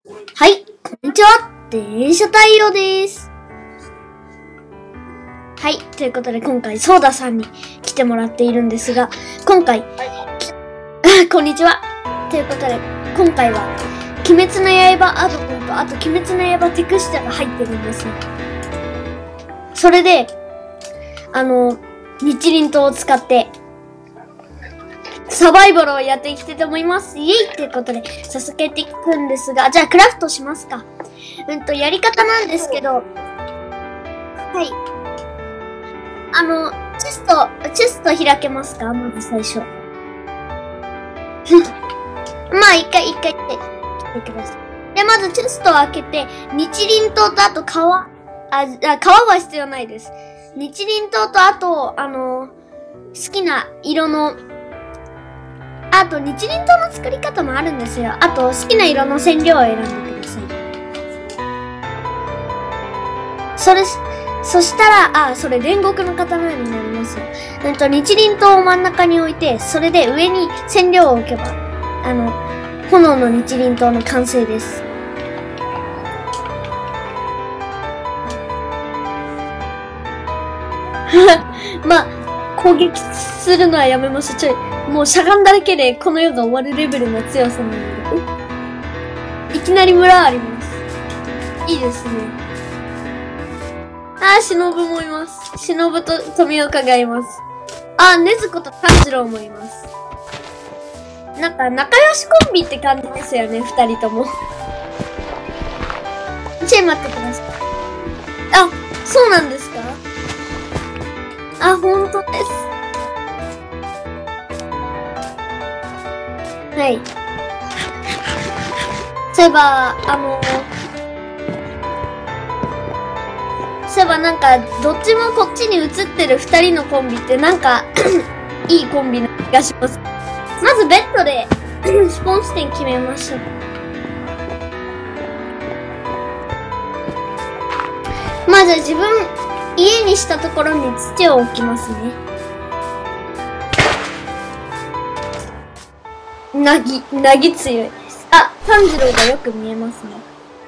はい、こんにちは。電車太陽です。はい、ということで今回ソーダさんに来てもらっているんですが、今回、こんにちは。ということで、今回は、鬼滅の刃アドコンと、あと鬼滅の刃テクスチャが入ってるんですよ。それで、日輪刀を使って、サバイバルをやっていきたいと思います。イエイということで、早速やっていくんですが、じゃあクラフトしますか。やり方なんですけど、はい。チェスト開けますか？まず最初。まあ、一回来てください。で、まずチェストを開けて、日輪刀とあと皮は必要ないです。日輪刀とあと、好きな色の、あと日輪刀の作り方もあるんですよ。あと、好きな色の染料を選んでください。そしたら、それ煉獄の刀になりますよ。日輪刀を真ん中に置いて、それで上に染料を置けば、炎の日輪刀の完成です。まあ、攻撃するのはやめましょう。もうしゃがんだだけでこの世が終わるレベルの強さなので。いきなり村あります。いいですね。忍もいます。忍と富岡がいます。禰豆子と炭治郎もいます。なんか仲良しコンビって感じですよね、二人とも。待ってください。そうなんですか？本当です。はい。そういえば、なんか、どっちもこっちに映ってる二人のコンビってなんか、いいコンビな気がします。まずベッドで、スポーツ点決めましょう。まず自分、家にしたところに土を置きますね。なぎ強いです。炭治郎がよく見えますね。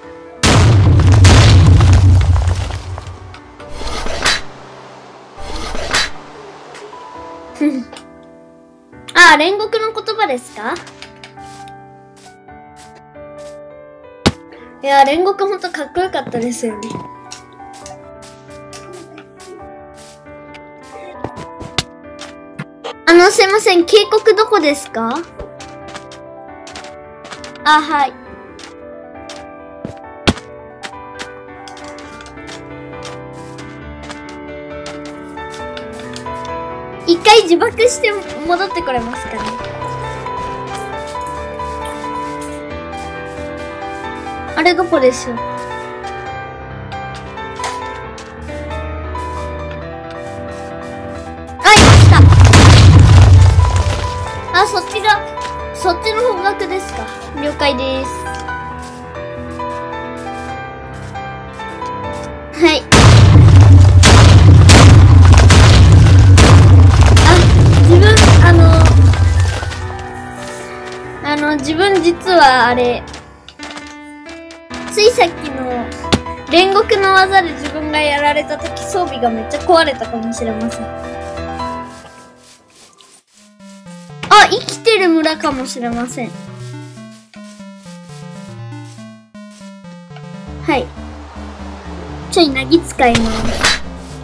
煉獄の言葉ですか？いや、煉獄ほんとかっこよかったですよね。すいません、渓谷どこですか？はい。一回自爆して戻ってこれますかね。あれどこでしょう？いました。そっちの方角ですか？了解です。はい。自分実はついさっきの煉獄の技で自分がやられた時装備がめっちゃ壊れたかもしれません。生きてる村かもしれません。はい。なぎ使います。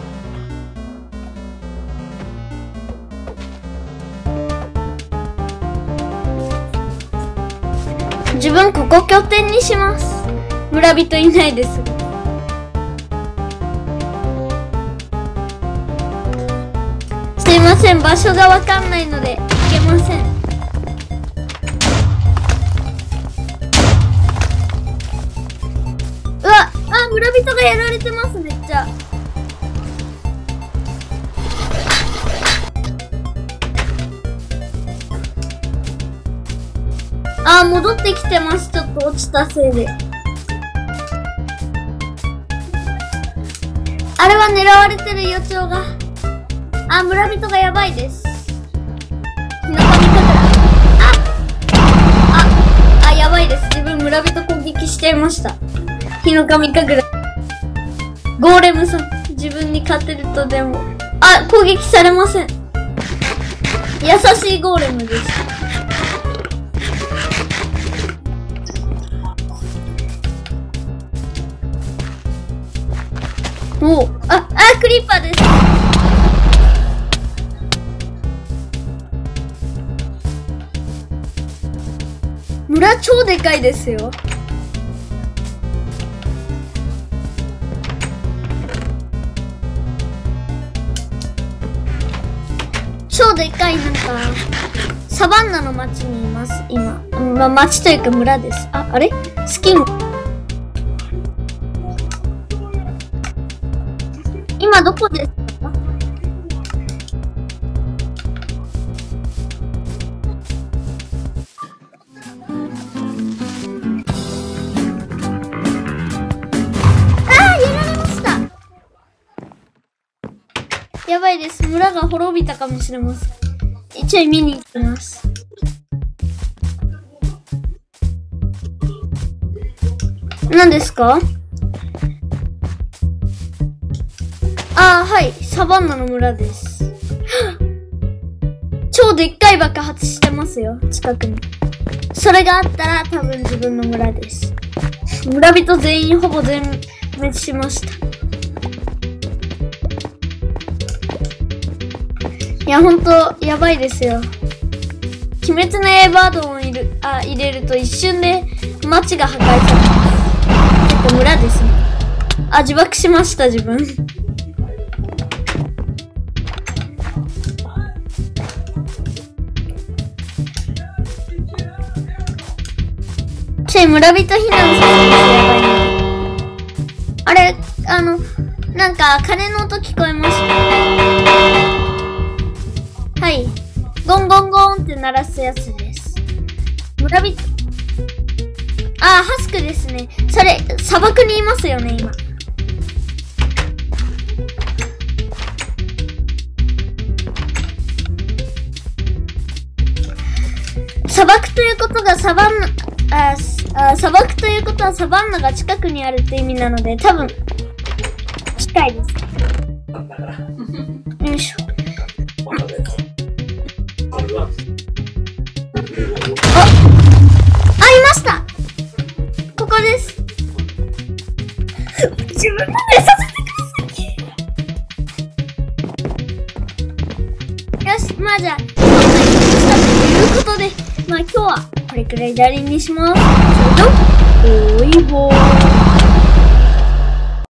自分ここ拠点にします。村人いないです。すいません、場所がわかんないので行けません。村人がやられてます、めっちゃ。戻ってきてます。ちょっと落ちたせいで。あれは狙われてる予兆が。村人がやばいです。中身かくら。やばいです。自分村人攻撃してちゃいました。日の神神楽。ゴーレムさん、自分に勝てるとでも。あ、攻撃されません。優しいゴーレムです。おお、クリッパーです。村超でかいですよ。超でかい、なんか、サバンナの町にいます、今。まあ、町というか村です。あれスキン。今どこですか？やばいです。村が滅びたかもしれません。一応見に行きます。何ですか？はい。サバンナの村です。超でっかい爆発してますよ。近くに。それがあったら多分自分の村です。村人全員ほぼ全滅しました。いや、ほんと、やばいですよ。鬼滅の刃を入れると一瞬で街が破壊されます。結構村ですね。自爆しました、自分。村人避難させます。やばいね。あれ、なんか、鐘の音聞こえました。はい。ゴンゴンゴンって鳴らすやつです。村人、ハスクですね。それ、砂漠にいますよね、今。砂漠ということが砂漠ということはサバンナが近くにあるって意味なので、多分、近いです。よいしょ。いました！ここです。自分の目させてください。よし、まあじゃあ、今回したということで、まあ今日はこれくらいで終わりにします。それと